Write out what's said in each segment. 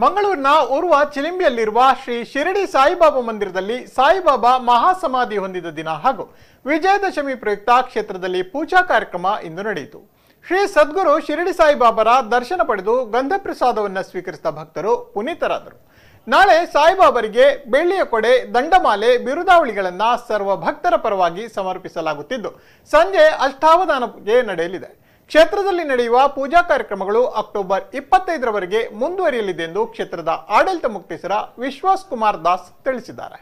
ಮಂಗಳೂರಿನ ಉರ್ವ ಚಿಲಿಂಬಿಯಲ್ಲಿರುವ ಶ್ರೀ ಶಿರಡಿ ಸಾಯಿಬಾಬಾ ಮಂದಿರದಲ್ಲಿ ಸಾಯಿಬಾಬಾ ಮಹಾಸಮಾಧಿ ಹೊಂದಿದ ದಿನ ಹಾಗೂ ವಿಜಯದಶಮಿ ಪ್ರಯುಕ್ತ ಕ್ಷೇತ್ರದಲ್ಲಿ ಪೂಜಾ ಕಾರ್ಯಕ್ರಮ ಇಂದು ನಡೆಯಿತು. ಶ್ರೀ ಸದ್ಗುರು ಶಿರಡಿ ಸಾಯಿಬಾಬಾರ ದರ್ಶನ ಪಡೆದು ಗಂಧ ಪ್ರಸಾದವನ್ನು ಸ್ವೀಕರಿಸಿದ ಭಕ್ತರು ಪುನೀತರಾದರು. ನಾಳೆ ಸಾಯಿಬಾಬರಿಗೆ ಬೆಳ್ಳಿಯ ಕೊಡೆ, ದಂಡಮಾಲೆ, ಬಿರುದಾವಳಿಗಳನ್ನು ಸರ್ವ ಭಕ್ತರ ಪರವಾಗಿ ಸಮರ್ಪಿಸಲಾಗುತ್ತಿದ್ದು ಸಂಜೆ ಅಷ್ಟಾವಧಾನಕ್ಕೆ ನಡೆಯಲಿದೆ. ಕ್ಷೇತ್ರದಲ್ಲಿ ನಡೆಯುವ ಪೂಜಾ ಕಾರ್ಯಕ್ರಮಗಳು ಅಕ್ಟೋಬರ್ 25ರವರೆಗೆ ಮುಂದುವರಿಯಲಿದೆ ಎಂದು ಕ್ಷೇತ್ರದ ಆಡಳಿತ ಮುಖ್ಯಸ್ಥರ ವಿಶ್ವಾಸ್ ಕುಮಾರ್ ದಾಸ್ ತಿಳಿಸಿದ್ದಾರೆ.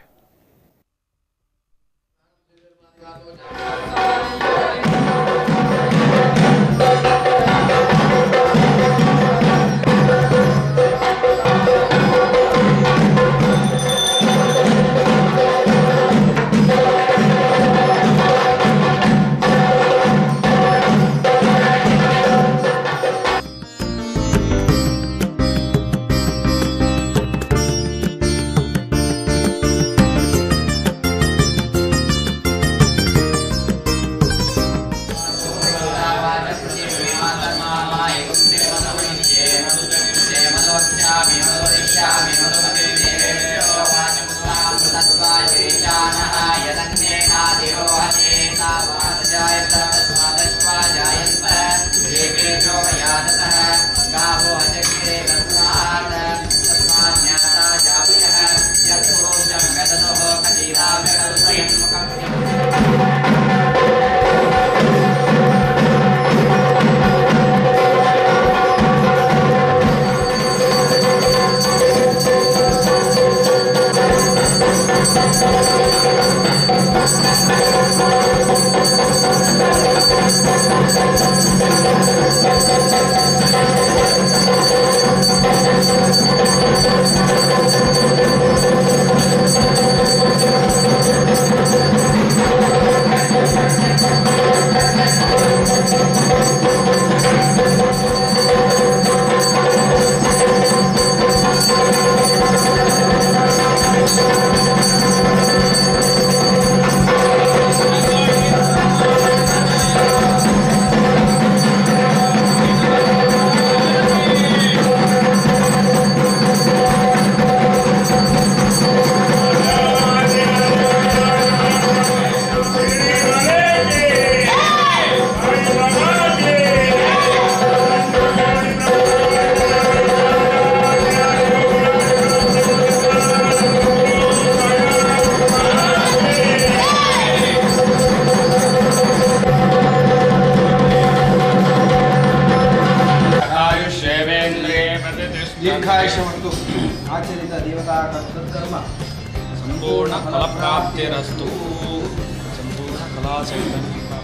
दीर्घायुष्यवन्तु आचरित देवता कर्म संपूर्ण फलप्राप्तिरस्तु संपूर्ण कला